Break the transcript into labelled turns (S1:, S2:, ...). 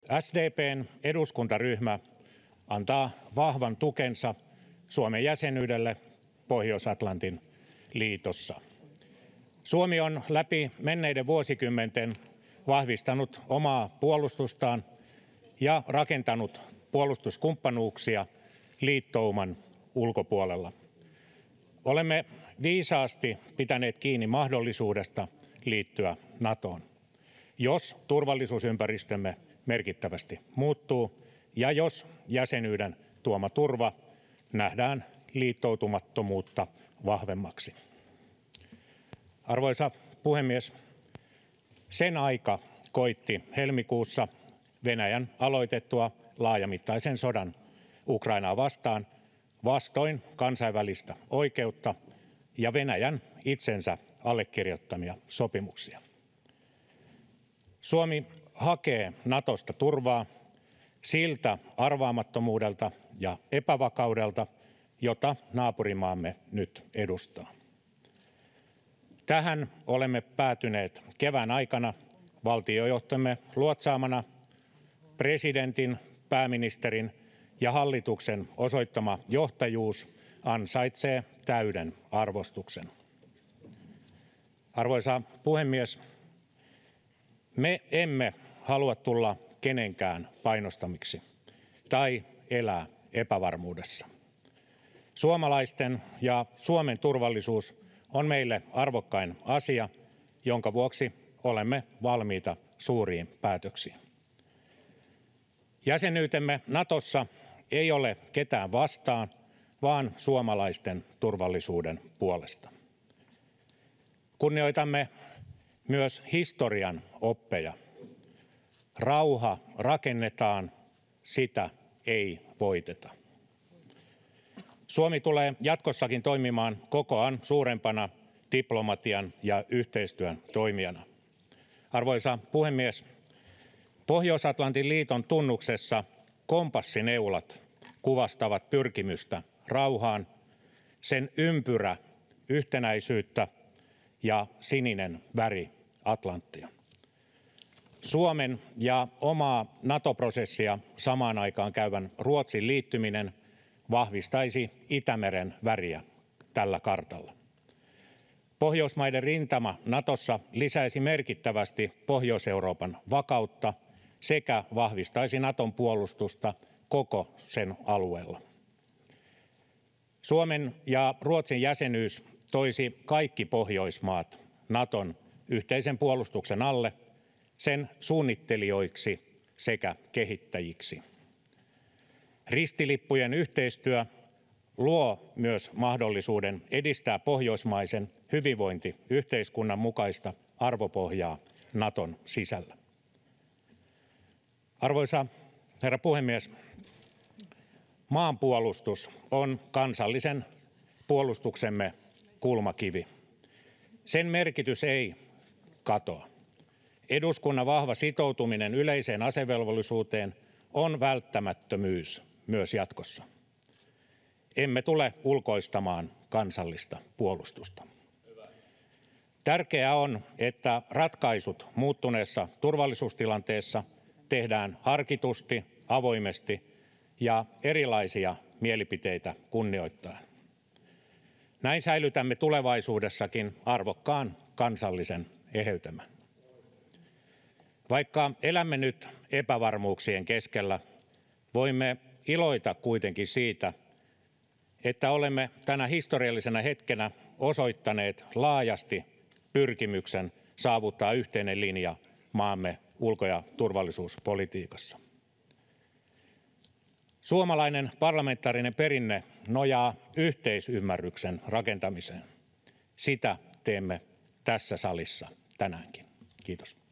S1: SDP:n eduskuntaryhmä antaa vahvan tukensa Suomen jäsenyydelle Pohjois-Atlantin liitossa. Suomi on läpi menneiden vuosikymmenten vahvistanut omaa puolustustaan ja rakentanut puolustuskumppanuuksia liittouman ulkopuolella. Olemme viisaasti pitäneet kiinni mahdollisuudesta liittyä Natoon, jos turvallisuusympäristömme merkittävästi muuttuu ja jos jäsenyyden tuoma turva nähdään liittoutumattomuutta vahvemmaksi. Arvoisa puhemies! Sen aika koitti helmikuussa Venäjän aloitettua laajamittaisen sodan Ukrainaa vastaan vastoin kansainvälistä oikeutta ja Venäjän itsensä allekirjoittamia sopimuksia. Suomi hakee Natosta turvaa siltä arvaamattomuudelta ja epävakaudelta, jota naapurimaamme nyt edustaa. Tähän olemme päätyneet kevään aikana valtiojohtomme luotsaamana. Presidentin, pääministerin ja hallituksen osoittama johtajuus ansaitsee täyden arvostuksen. Arvoisa puhemies! Me emme halua tulla kenenkään painostamiksi tai elää epävarmuudessa. Suomalaisten ja Suomen turvallisuus on meille arvokkain asia, jonka vuoksi olemme valmiita suuriin päätöksiin. Jäsenyytemme Natossa ei ole ketään vastaan, vaan suomalaisten turvallisuuden puolesta. Kunnioitamme myös historian oppeja. Rauha rakennetaan, sitä ei voiteta. Suomi tulee jatkossakin toimimaan kokoaan suurempana diplomatian ja yhteistyön toimijana. Arvoisa puhemies! Pohjois-Atlantin liiton tunnuksessa kompassineulat kuvastavat pyrkimystä rauhaan, sen ympyrä yhtenäisyyttä ja sininen väri Atlanttia. Suomen ja omaa NATO-prosessia samaan aikaan käyvän Ruotsin liittyminen vahvistaisi Itämeren väriä tällä kartalla. Pohjoismaiden rintama Natossa lisäisi merkittävästi Pohjois-Euroopan vakautta sekä vahvistaisi Naton puolustusta koko sen alueella. Suomen ja Ruotsin jäsenyys toisi kaikki Pohjoismaat Naton yhteisen puolustuksen alle, sen suunnittelijoiksi sekä kehittäjiksi. Ristilippujen yhteistyö luo myös mahdollisuuden edistää pohjoismaisen hyvinvointiyhteiskunnan mukaista arvopohjaa Naton sisällä. Arvoisa herra puhemies! Maanpuolustus on kansallisen puolustuksemme kulmakivi. Sen merkitys ei katoa. Eduskunnan vahva sitoutuminen yleiseen asevelvollisuuteen on välttämättömyys myös jatkossa. Emme tule ulkoistamaan kansallista puolustusta. Tärkeää on, että ratkaisut muuttuneessa turvallisuustilanteessa tehdään harkitusti, avoimesti ja erilaisia mielipiteitä kunnioittaen. Näin säilytämme tulevaisuudessakin arvokkaan kansallisen eheytemme. Vaikka elämme nyt epävarmuuksien keskellä, voimme iloita kuitenkin siitä, että olemme tänä historiallisena hetkenä osoittaneet laajasti pyrkimyksen saavuttaa yhteinen linja maamme ulko- ja turvallisuuspolitiikassa. Suomalainen parlamentaarinen perinne nojaa yhteisymmärryksen rakentamiseen. Sitä teemme tässä salissa tänäänkin. Kiitos.